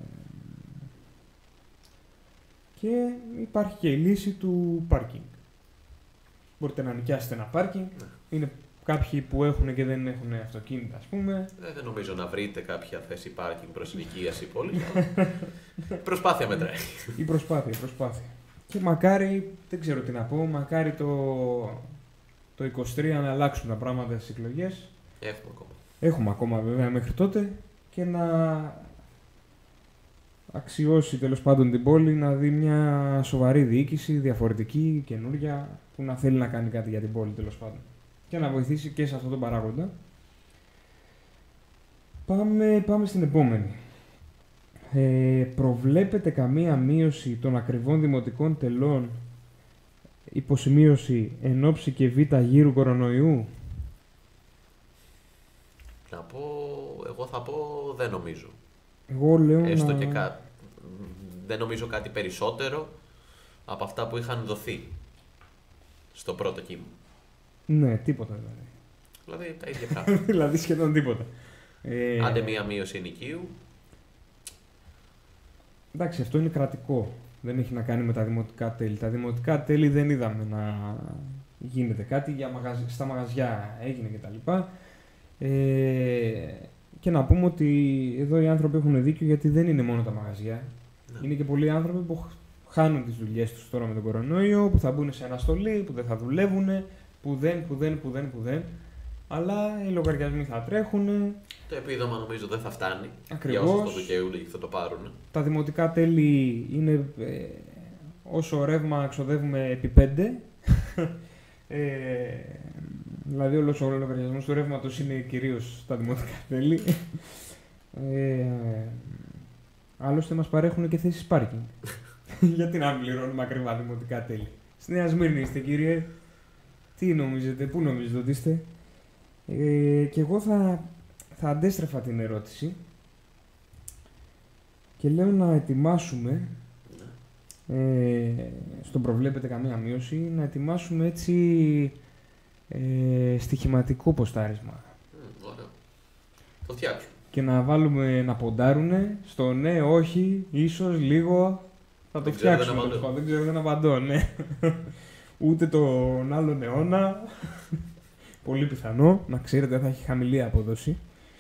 και υπάρχει και η λύση του πάρκινγκ. Μπορείτε να νοικιάσετε ένα πάρκινγκ. Ναι. Είναι κάποιοι που έχουν και δεν έχουν αυτοκίνητα, ας πούμε. Ε, δεν νομίζω να βρείτε κάποια θέση πάρκινγκ προς ενοικίαση πόλης. Προσπάθεια μετράει. Η προσπάθεια, η προσπάθεια. Και μακάρι, δεν ξέρω τι να πω, μακάρι το, το είκοσι τρία να αλλάξουν τα πράγματα στις εκλογές. Έχουμε ακόμα. Έχουμε ακόμα βέβαια μέχρι τότε και να αξιώσει τέλος πάντων την πόλη, να δει μια σοβαρή διοίκηση, διαφορετική, καινούρια, που να θέλει να κάνει κάτι για την πόλη τέλος πάντων. Και να βοηθήσει και σε αυτόν τον παράγοντα. Πάμε, πάμε στην επόμενη. Ε, προβλέπετε καμία μείωση των ακριβών δημοτικών τελών, υποσημείωση εν ώψη και β γύρου κορονοϊού? Να πω, εγώ θα πω δεν νομίζω. Εγώ λέω Έστω να... και κα... δεν νομίζω κάτι περισσότερο από αυτά που είχαν δοθεί στο πρώτο κύμα. Ναι, τίποτα δηλαδή. Δηλαδή τα ίδια πράγματα. Δηλαδή σχεδόν τίποτα. Ε... Άντε μία μείωση ενοικίου. Εντάξει, αυτό είναι κρατικό. Δεν έχει να κάνει με τα δημοτικά τέλη. Τα δημοτικά τέλη δεν είδαμε να γίνεται κάτι. Για μαγαζ... Στα μαγαζιά έγινε κτλ. Ε... Και να πούμε ότι εδώ οι άνθρωποι έχουν δίκιο, γιατί δεν είναι μόνο τα μαγαζιά. Ναι. Είναι και πολλοί άνθρωποι που χάνουν τις δουλειές τους τώρα με τον κορονοϊό, που θα μπουν σε αναστολή, που δεν θα δουλεύουν, που δεν, που δεν, που δεν, που δεν. Αλλά οι λογαριασμοί θα τρέχουν. Το επίδομα νομίζω δεν θα φτάνει. Ακριβώς. Για όσους το δικαιούνται και θα το πάρουν. Τα δημοτικά τέλη είναι ε, όσο ρεύμα ξοδεύουμε επί πέντε. ε, δηλαδή όλος ο λογαριασμός του ρεύματος είναι κυρίως στα δημοτικά τέλη. Ε, άλλωστε μας παρέχουν και θέσεις πάρκινγκ. Γιατί να μην πληρώνουμε ακριβά δημοτικά τέλη? Στη Νέα Σμύρνη είστε, κύριε? Τι νομίζετε, πού νομίζετε ότι είστε? Ε, και εγώ θα, θα αντέστρεφα την ερώτηση και λέω να ετοιμάσουμε, ε, στον προβλέπετε καμία μείωση, να ετοιμάσουμε έτσι ε, στοιχηματικό ποστάρισμα. Mm, ωραία. Το φτιάξουμε. Και να βάλουμε να ποντάρουνε στο ναι, όχι, ίσως, λίγο. Θα το δεν φτιάξουμε. Ξέρω, δεν, δεν ξέρω, δεν απαντώ, ναι. Ούτε τον άλλον αιώνα. Πολύ πιθανό. Να ξέρετε, θα έχει χαμηλή απόδοση.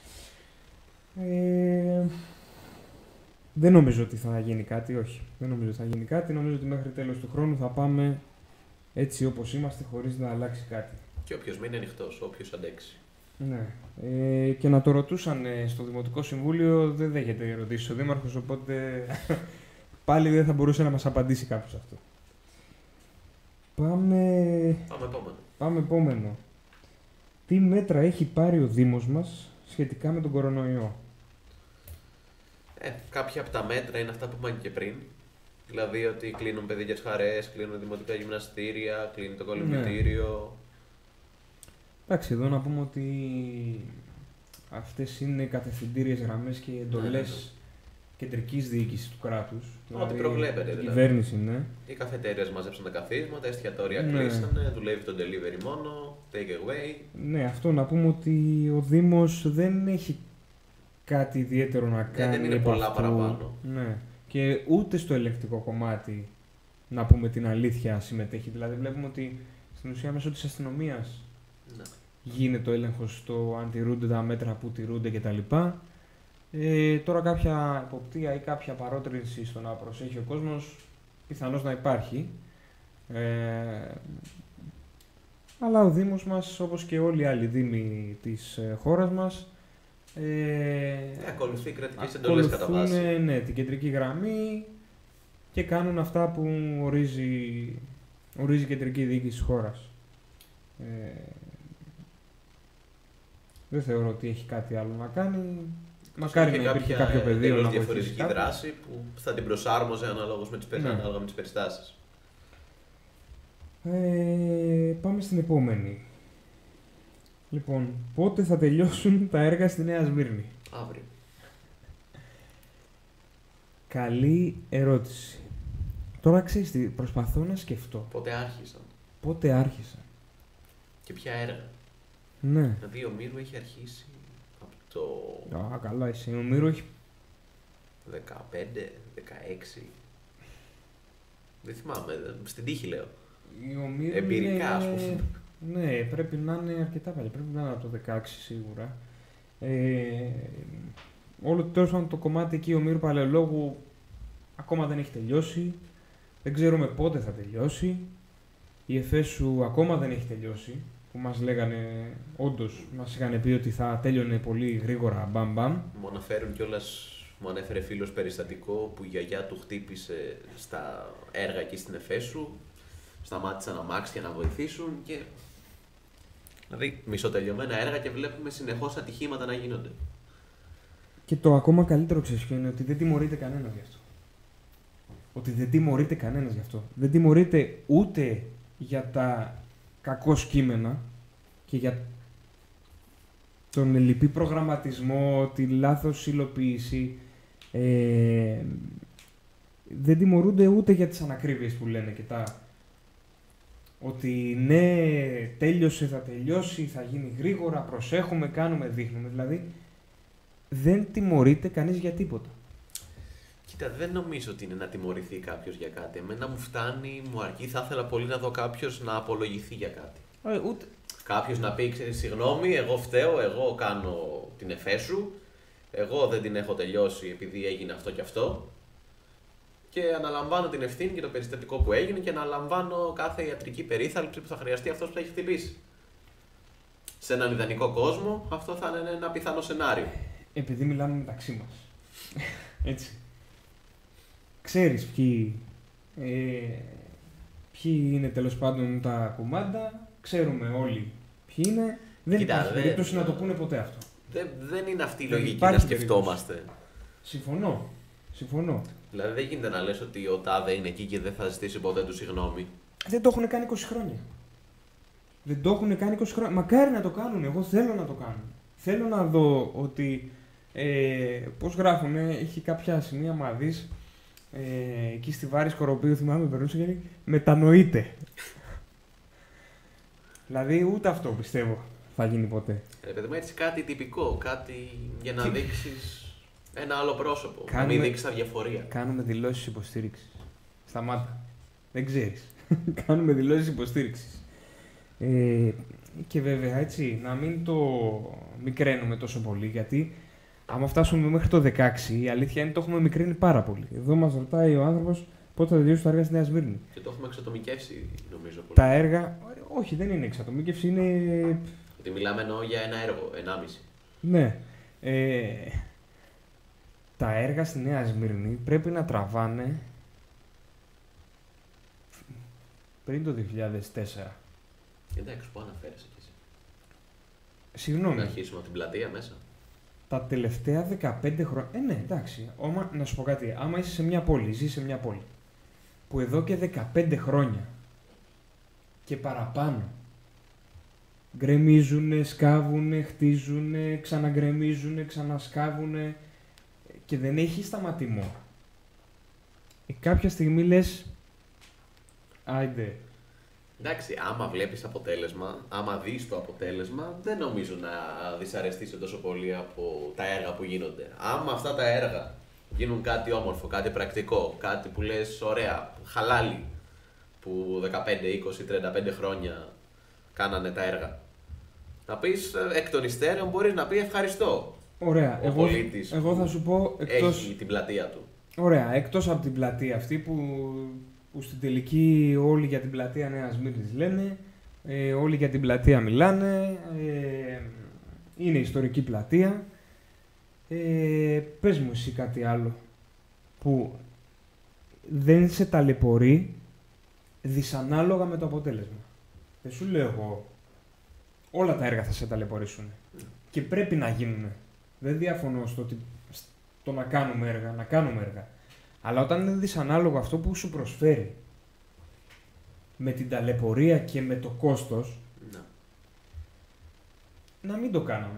Ε, δεν νομίζω ότι θα γίνει κάτι, όχι. Δεν νομίζω ότι θα γίνει κάτι. Νομίζω ότι μέχρι τέλος του χρόνου θα πάμε έτσι όπως είμαστε, χωρίς να αλλάξει κάτι. Και όποιος μείνει ανοιχτός, όποιος αντέξει. Ναι. Ε, και να το ρωτούσαν στο Δημοτικό Συμβούλιο, δεν δέχεται ερωτήσεις ο Δήμαρχος, οπότε πάλι δεν θα μπορούσε να μας απαντήσει κάποιος αυτό. Πάμε... Πάμε επόμενο. Πάμε επόμενο. Τι μέτρα έχει πάρει ο Δήμος μας σχετικά με τον κορονοϊό? Ε, κάποια από τα μέτρα είναι αυτά που είπαμε και πριν. Δηλαδή ότι κλείνουν παιδικές χαρές, κλείνουν δημοτικά γυμναστήρια, κλείνει το κολυμβητήριο. Ναι. Εντάξει, εδώ να πούμε ότι αυτές είναι κατευθυντήριες γραμμές και εντολές ναι, ναι, ναι. κεντρικής διοίκησης του κράτους. Ό,τι δηλαδή, προβλέπεται. Δηλαδή. Κυβέρνηση, ναι. Οι καφετέριες μαζέψαν τα καθίσματα, εστιατόρια ναι. κλείσανε, δουλεύει το delivery μόνο, take away. Ναι, αυτό να πούμε ότι ο Δήμος δεν έχει κάτι ιδιαίτερο να κάνει. Ναι, δεν είναι πολλά αυτού. παραπάνω. Ναι. Και ούτε στο ελεκτικό κομμάτι, να πούμε την αλήθεια, συμμετέχει. Δηλαδή βλέπουμε ότι στην ουσία μέσω της αστυνομίας ναι. γίνεται ο έλεγχος στο αν τηρούνται τα μέτρα που τηρούνται κτλ. Ε, τώρα κάποια εποπτεία ή κάποια παρότρινση στο να προσέχει ο κόσμος πιθανώς να υπάρχει. Ε, αλλά ο Δήμος μας, όπως και όλοι οι άλλοι δήμοι της χώρας μας, ε, ακολουθεί κρατικές εντολές κατά βάση. Ναι, την κεντρική γραμμή και κάνουν αυτά που ορίζει, ορίζει η κεντρική διοίκηση της χώρας. Ε, δεν θεωρώ ότι έχει κάτι άλλο να κάνει. Μακάρι να υπήρχε κάποιο πεδίο να διαφορετική δράση που θα την προσάρμοζε ανάλογα με τις, ναι. ανάλογα με τις περιστάσεις. Ε, πάμε στην επόμενη. Λοιπόν, πότε θα τελειώσουν τα έργα στη Νέα Σμύρνη? Αύριο. Καλή ερώτηση. Τώρα ξέρεις τι, προσπαθώ να σκεφτώ. Πότε άρχισαν. Πότε άρχισαν. Και ποια έργα. Ναι. Δηλαδή ο Μύρου έχει αρχίσει από το Α, καλά, εσύ. Ο Μύρου έχει. δεκαπέντε, δεκαέξι. Δεν θυμάμαι, στην τύχη λέω. Ο Μύρου Εμπειρικά, είναι... ας πούμε. Ναι, πρέπει να είναι αρκετά παλιά. Πρέπει να είναι από το δεκαέξι σίγουρα. Ε, όλο τέλος πάντων το κομμάτι εκεί ο Μύρου Παλαιολόγου ακόμα δεν έχει τελειώσει. Δεν ξέρουμε πότε θα τελειώσει. Η Εφέσου ακόμα δεν έχει τελειώσει. Που μας λέγανε, όντως μας είχαν πει ότι θα τέλειωνε πολύ γρήγορα μπαμ μπαμ. Μου αναφέρουν κιόλας, μου ανέφερε φίλος περιστατικό που η γιαγιά του χτύπησε στα έργα εκεί στην Εφέσου. Σταμάτησαν αμάξια να βοηθήσουν και. Δηλαδή, μισοτελειωμένα έργα και βλέπουμε συνεχώς ατυχήματα να γίνονται. Και το ακόμα καλύτερο ξέρεις ποιο είναι, ότι δεν τιμωρείται κανένας γι' αυτό. Ότι δεν τιμωρείται κανένας γι' αυτό. Δεν τιμωρείται ούτε για τα κακό κείμενα και για τον ελλειπή προγραμματισμό, τη λάθος υλοποίηση. Ε, δεν τιμωρούνται ούτε για τις ανακρίβειες που λένε και τα... Ότι ναι, τέλειωσε, θα τελειώσει, θα γίνει γρήγορα, προσέχουμε, κάνουμε, δείχνουμε. Δηλαδή, δεν τιμωρείται κανείς για τίποτα. Κοίτα, δεν νομίζω ότι είναι να τιμωρηθεί κάποιος για κάτι. Εμένα μου φτάνει, μου αρκεί, θα ήθελα πολύ να δω κάποιος να απολογηθεί για κάτι. Ε, ούτε... Κάποιος να πει, ξέρεις, συγγνώμη, εγώ φταίω, εγώ κάνω την Εφέσου, εγώ δεν την έχω τελειώσει επειδή έγινε αυτό και αυτό. Και αναλαμβάνω την ευθύνη για το περιστατικό που έγινε και αναλαμβάνω κάθε ιατρική περίθαλψη που θα χρειαστεί αυτός που θα έχει χτυπήσει. Σε έναν ιδανικό κόσμο, αυτό θα είναι ένα πιθανό σενάριο. Επειδή μιλάμε μεταξύ μας. Έτσι. Ξέρεις ποιοι, ε, ποιοι είναι τέλος πάντων τα κουμάντα, ξέρουμε όλοι ποιοι είναι. Δεν Κοίτα, υπάρχει δε... περίπτωση να το πούνε ποτέ αυτό. Δεν, δεν είναι αυτή η Δεν λογική υπάρχει να σκεφτόμαστε. περίπτωση. Συμφωνώ. Συμφωνώ. Δηλαδή δεν γίνεται να λες ότι ο τάδε είναι εκεί και δεν θα ζητήσει ποτέ του συγγνώμη. Δεν το έχουν κάνει είκοσι χρόνια. Δεν το έχουν κάνει είκοσι χρόνια. Μακάρι να το κάνουν. Εγώ θέλω να το κάνουν. Θέλω να δω ότι. Ε, πώς γράφουνε, έχει κάποια σημεία μα δεις, ε, εκεί στη Βάρη Σκοροπίου, θυμάμαι, περνούσε και λέει μετανοείται. Δηλαδή ούτε αυτό πιστεύω θα γίνει ποτέ. Ρε παιδί μου, έτσι κάτι τυπικό, κάτι για να δείξεις ένα άλλο πρόσωπο, Κάνουμε... να μην δείξεις αδιαφορία. Κάνουμε δηλώσεις υποστήριξης. Σταμάτα. Δεν ξέρεις. Κάνουμε δηλώσεις υποστήριξης. Ε, και βέβαια έτσι, να μην το μικραίνουμε τόσο πολύ, γιατί άμα φτάσουμε μέχρι το δεκαέξι, η αλήθεια είναι ότι το έχουμε μικρύνει πάρα πολύ. Εδώ μας ρωτάει ο άνθρωπος πότε θα τελειώσουν τα έργα στη Νέα Σμύρνη. Και το έχουμε εξατομικεύσει, νομίζω. Πολύ. Τα έργα. Όχι, δεν είναι εξατομίκευση, είναι. Ότι μιλάμε εννοώ για ένα έργο, ενάμιση. Ναι. Ε, τα έργα στη Νέα Σμύρνη πρέπει να τραβάνε πριν το δύο χιλιάδες τέσσερα. Εντάξει, πού αναφέρεσαι κι εσύ. Συγγνώμη. Να αρχίσουμε από την πλατεία μέσα. Τα τελευταία δεκαπέντε χρόνια. Ε, ναι, εντάξει. Όμα, να σου πω κάτι. Άμα είσαι σε μια πόλη, ζεις σε μια πόλη που εδώ και δεκαπέντε χρόνια και παραπάνω γκρεμίζουνε, σκάβουνε, χτίζουνε, ξαναγκρεμίζουνε, ξανασκάβουνε και δεν έχει σταματημό. Ε, κάποια στιγμή λες, άιντε. Εντάξει, άμα βλέπεις αποτέλεσμα, άμα δεις το αποτέλεσμα, δεν νομίζω να δυσαρεστήσω τόσο πολύ από τα έργα που γίνονται. Άμα αυτά τα έργα γίνουν κάτι όμορφο, κάτι πρακτικό, κάτι που λες ωραία, χαλάλι, που δεκαπέντε, είκοσι, τριάντα πέντε χρόνια κάνανε τα έργα. Να πεις εκ των υστέρων μπορείς να πει ευχαριστώ. Ωραία, ο εγώ, πολίτης εγώ θα σου πω εκτός... έχει την πλατεία του. Ωραία, εκτός από την πλατεία αυτή που, που στην τελική όλοι για την πλατεία Νέας Σμύρνης λένε, ε, όλοι για την πλατεία μιλάνε, ε, είναι ιστορική πλατεία. Ε, πες μου εσύ κάτι άλλο που δεν σε ταλαιπωρεί δυσανάλογα με το αποτέλεσμα. Δεν σου λέω εγώ, όλα τα έργα θα σε ταλαιπωρήσουν mm. και πρέπει να γίνουν. Δεν διαφωνώ στο ότι το να κάνουμε έργα, να κάνουμε έργα. Αλλά όταν είναι δυσανάλογο αυτό που σου προσφέρει με την ταλαιπωρία και με το κόστος, No. να μην το κάναμε.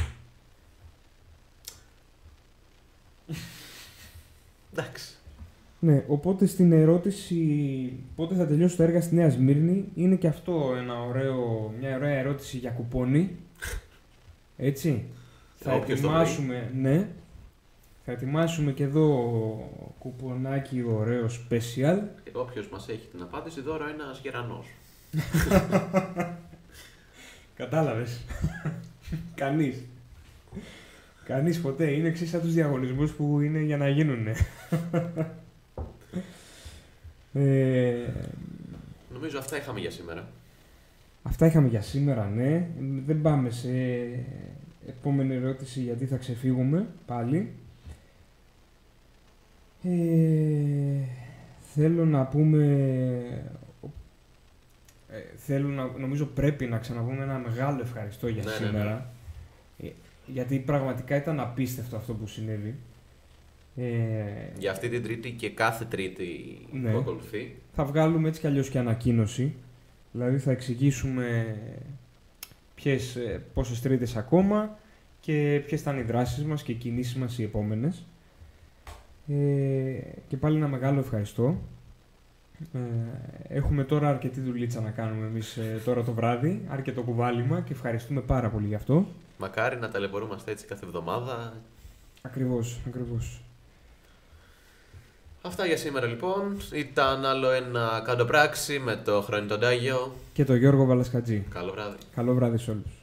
Εντάξει. Ναι, οπότε στην ερώτηση πότε θα τελειώσει το έργα στη Νέα Σμύρνη είναι και αυτό ένα ωραίο, μια ωραία ερώτηση για κουπόνι. Έτσι. Θα Όποιος το ετοιμάσουμε, ναι, θα ετοιμάσουμε και εδώ κουπονάκι ωραίο special. Και όποιος μας έχει την απάντηση, δώρο ένας γερανός. Κατάλαβες. Κανείς. Κανείς ποτέ. Είναι εξής σαν τους διαγωνισμούς που είναι για να γίνουνε. ε, Νομίζω αυτά είχαμε για σήμερα. αυτά είχαμε για σήμερα, ναι. Δεν πάμε σε επόμενη ερώτηση γιατί θα ξεφύγουμε πάλι. Ε, θέλω να πούμε... Ε, θέλω να, νομίζω πρέπει να ξαναπούμε ένα μεγάλο ευχαριστώ για Ναι, σήμερα. ναι, Ε, γιατί πραγματικά ήταν απίστευτο αυτό που συνέβη. Ε, Για αυτή την Τρίτη και κάθε Τρίτη Ναι. που ακολουθεί. θα βγάλουμε έτσι κι αλλιώς και ανακοίνωση. Δηλαδή θα εξηγήσουμε ποιες, ε, πόσες τρίτες ακόμα και ποιες ήταν οι δράσεις μας και οι κινήσεις μας οι επόμενες. Ε, και πάλι ένα μεγάλο ευχαριστώ. Ε, έχουμε τώρα αρκετή δουλίτσα να κάνουμε εμείς ε, τώρα το βράδυ, αρκετό κουβάλιμα και ευχαριστούμε πάρα πολύ γι' αυτό. Μακάρι να ταλαιπωρούμαστε έτσι κάθε εβδομάδα. Ακριβώς, ακριβώς. Αυτά για σήμερα λοιπόν. Ήταν άλλο ένα κάτω πράξη με το Χρόνι τον Τάγιο. Και το Γιώργο Βαλασκατζή. Καλό βράδυ. Καλό βράδυ σε όλους.